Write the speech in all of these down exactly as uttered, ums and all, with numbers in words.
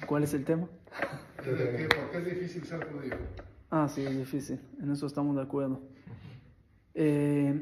¿Cuál es el tema? ¿De qué? ¿Por qué es difícil ser judío? Ah, sí, es difícil. En eso estamos de acuerdo. Eh,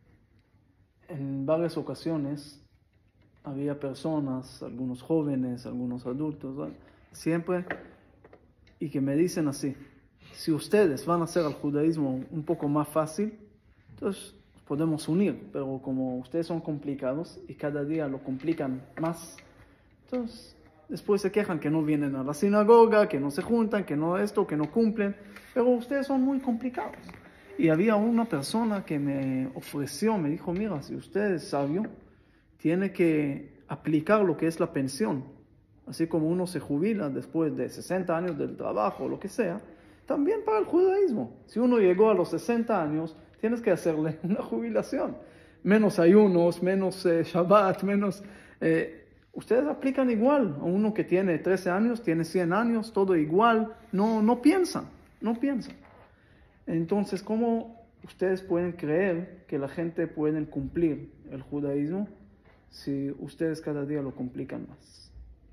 en varias ocasiones había personas, algunos jóvenes, algunos adultos, ¿vale? Siempre, y que me dicen así: si ustedes van a hacer el judaísmo un poco más fácil, entonces podemos unir, pero como ustedes son complicados y cada día lo complican más, entonces después se quejan que no vienen a la sinagoga, que no se juntan, que no esto, que no cumplen, pero ustedes son muy complicados. Y había una persona que me ofreció, me dijo: mira, si usted es sabio, tiene que aplicar lo que es la pensión. Así como uno se jubila después de sesenta años del trabajo, lo que sea, también para el judaísmo. Si uno llegó a los sesenta años, tienes que hacerle una jubilación. Menos ayunos, menos eh, Shabbat, menos... Eh, ustedes aplican igual. A uno que tiene trece años, tiene cien años, todo igual. No, no piensan, no piensan. Entonces, ¿cómo ustedes pueden creer que la gente puede cumplir el judaísmo si ustedes cada día lo complican más?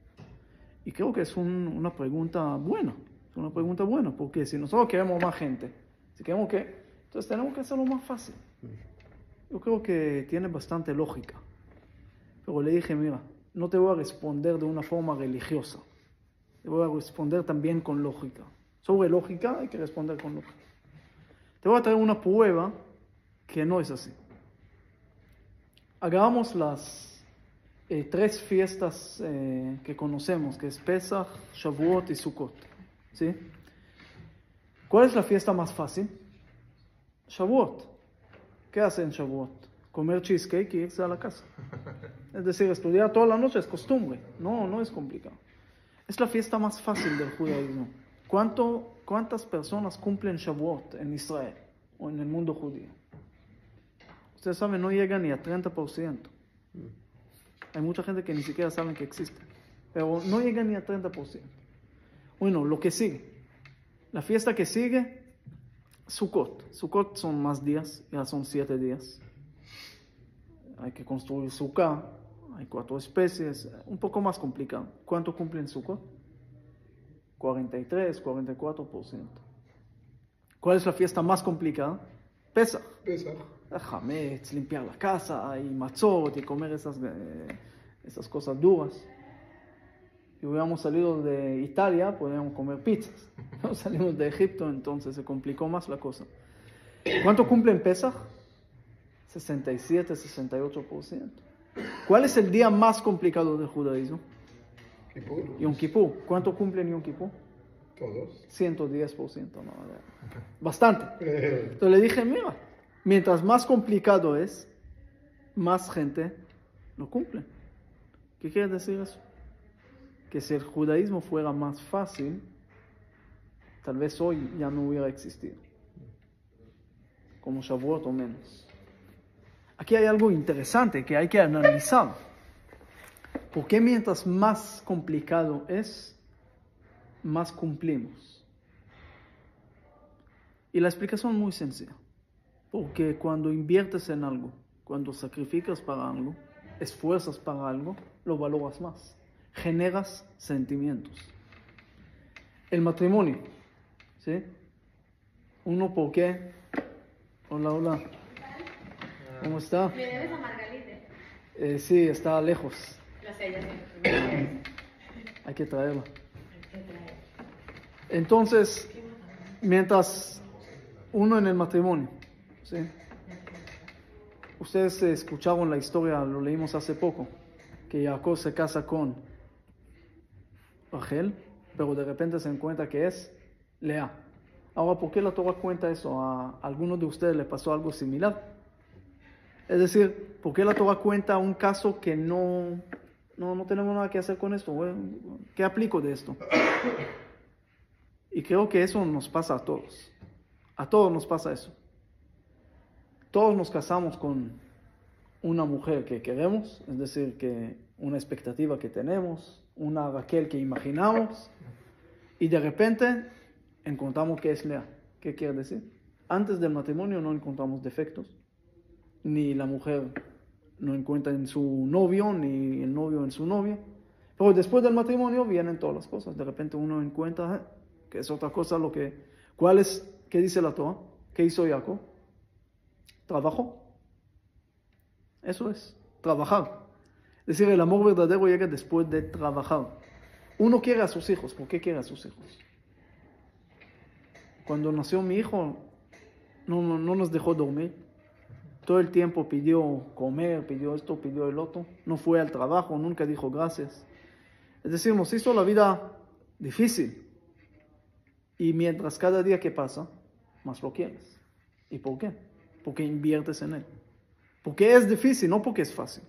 Y creo que es un, una pregunta buena, es una pregunta buena, porque si nosotros queremos más gente, si queremos que, entonces tenemos que hacerlo más fácil. Yo creo que tiene bastante lógica. Pero le dije: mira, no te voy a responder de una forma religiosa, te voy a responder también con lógica. Sobre lógica hay que responder con lógica. Te voy a traer una prueba que no es así. Hagamos las eh, tres fiestas eh, que conocemos, que es Pesach, Shavuot y Sukkot, ¿sí? ¿Cuál es la fiesta más fácil? Shavuot. ¿Qué hacen en Shavuot? Comer cheesecake y irse a la casa. Es decir, estudiar toda la noche es costumbre. No, no es complicado. Es la fiesta más fácil del judaísmo. ¿Cuánto, ¿Cuántas personas cumplen Shavuot en Israel o en el mundo judío? Ustedes saben, no llega ni a treinta por ciento. Hay mucha gente que ni siquiera saben que existe, pero no llega ni a treinta por ciento. Bueno, lo que sigue. La fiesta que sigue, Sukkot. Sukkot son más días, ya son siete días. Hay que construir Sukkah, hay cuatro especies, un poco más complicado. ¿Cuánto cumplen Sukkot? cuarenta y tres, cuarenta y cuatro por ciento. ¿Cuál es la fiesta más complicada? Pesach. Pesach. Hametz, limpiar la casa, y matzot, y comer esas, eh, esas cosas duras. Si hubiéramos salido de Italia, podríamos comer pizzas. No salimos de Egipto, entonces se complicó más la cosa. ¿Cuánto cumplen Pesach? sesenta y siete, sesenta y ocho por ciento. ¿Cuál es el día más complicado del judaísmo? Kippur. Yom Kippur. ¿Cuánto cumplen Yom Kippur? Todos. ciento diez por ciento. No, bastante. Entonces le dije: mira, mientras más complicado es, más gente lo cumple. ¿Qué quiere decir eso? Que si el judaísmo fuera más fácil, tal vez hoy ya no hubiera existido. Como Shavuot o menos. Aquí hay algo interesante que hay que analizar. ¿Por qué mientras más complicado es, más cumplimos? Y la explicación es muy sencilla. Porque cuando inviertes en algo, cuando sacrificas para algo, esfuerzas para algo, lo valoras más. Generas sentimientos. El matrimonio, ¿sí? Uno, ¿por qué? Hola, hola. ¿Cómo está? ¿Me debes a Margarita? Eh, sí, está lejos. La sé, ya sé. Hay que traerla. Entonces, mientras uno en el matrimonio, ¿sí? Ustedes escucharon la historia, lo leímos hace poco, que Jacob se casa con Rachel, pero de repente se encuentra que es Lea. Ahora, ¿por qué la Torah cuenta eso? ¿A alguno de ustedes le pasó algo similar? Es decir, ¿por qué la Torah cuenta un caso que no, no, no tenemos nada que hacer con esto? ¿Qué aplico de esto? Y creo que eso nos pasa a todos. A todos nos pasa eso. Todos nos casamos con una mujer que queremos, es decir, que una expectativa que tenemos, una Raquel que imaginamos, y de repente encontramos que es Lea. ¿Qué quiere decir? Antes del matrimonio no encontramos defectos, ni la mujer no encuentra en su novio, ni el novio en su novia, Pero después del matrimonio vienen todas las cosas. De repente uno encuentra eh, que es otra cosa lo que... ¿Cuál es? ¿Qué dice la Torah? ¿Qué hizo Jacob? Trabajó. Eso es, trabajar. Es decir, el amor verdadero llega después de trabajar. Uno quiere a sus hijos. ¿Por qué quiere a sus hijos? Cuando nació mi hijo, no, no, no nos dejó dormir. Todo el tiempo pidió comer, pidió esto, pidió el otro. No fue al trabajo, nunca dijo gracias. Es decir, nos hizo la vida difícil. Y mientras cada día que pasa, más lo quieres. ¿Y por qué? Porque inviertes en él. Porque es difícil, no porque es fácil.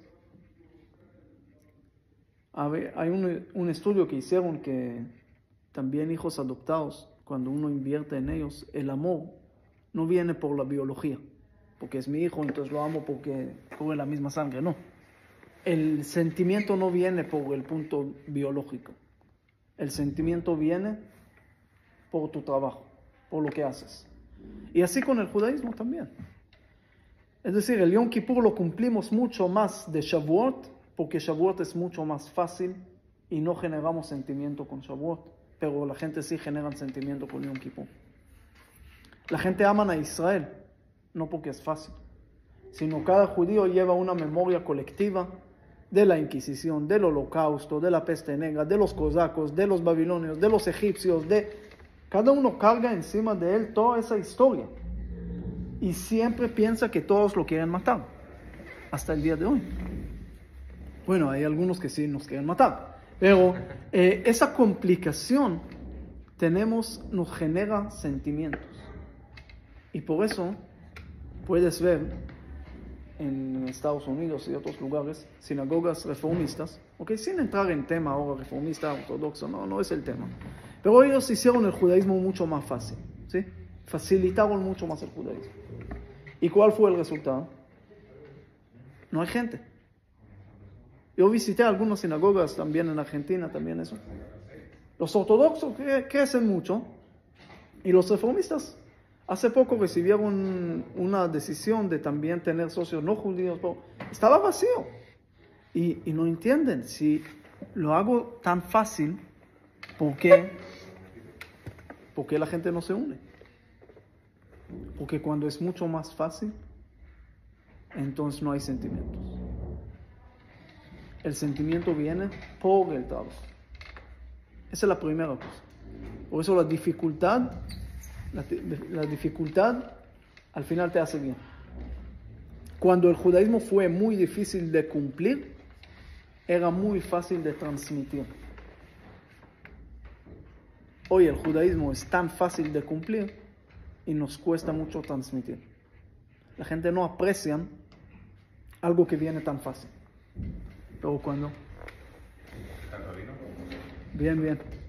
A ver, hay un, un estudio que hicieron que también hijos adoptados, cuando uno invierte en ellos, el amor no viene por la biología. Porque es mi hijo, entonces lo amo porque corre la misma sangre. No. El sentimiento no viene por el punto biológico. El sentimiento viene por tu trabajo, por lo que haces. Y así con el judaísmo también. Es decir, el Yom Kippur lo cumplimos mucho más de Shavuot, porque Shavuot es mucho más fácil y no generamos sentimiento con Shavuot. Pero la gente sí genera sentimiento con Yom Kippur. La gente ama a Israel, no porque es fácil, sino cada judío lleva una memoria colectiva de la Inquisición, del Holocausto, de la peste negra, de los cosacos, de los babilonios, de los egipcios, de... Cada uno carga encima de él toda esa historia. Y siempre piensa que todos lo quieren matar. Hasta el día de hoy. Bueno, hay algunos que sí nos quieren matar. Pero eh, esa complicación tenemos, nos genera sentimientos. Y por eso puedes ver en Estados Unidos y otros lugares sinagogas reformistas, okay, sin entrar en tema ahora reformista, ortodoxo, no, no es el tema. Pero ellos hicieron el judaísmo mucho más fácil, ¿sí? Facilitaron mucho más el judaísmo. ¿Y cuál fue el resultado? No hay gente. Yo visité algunas sinagogas también en Argentina, también eso. Los ortodoxos cre- crecen mucho y los reformistas hace poco recibieron una decisión de también tener socios no judíos, pero estaba vacío. Y, y no entienden, si lo hago tan fácil, ¿por qué? ¿Por qué la gente no se une? Porque cuando es mucho más fácil, entonces no hay sentimientos. El sentimiento viene por el trabajo. Esa es la primera cosa. Por eso la dificultad, la, la dificultad al final te hace bien. Cuando el judaísmo fue muy difícil de cumplir, era muy fácil de transmitir. Hoy el judaísmo es tan fácil de cumplir y nos cuesta mucho transmitir. La gente no aprecia algo que viene tan fácil. Pero cuando... Bien, bien.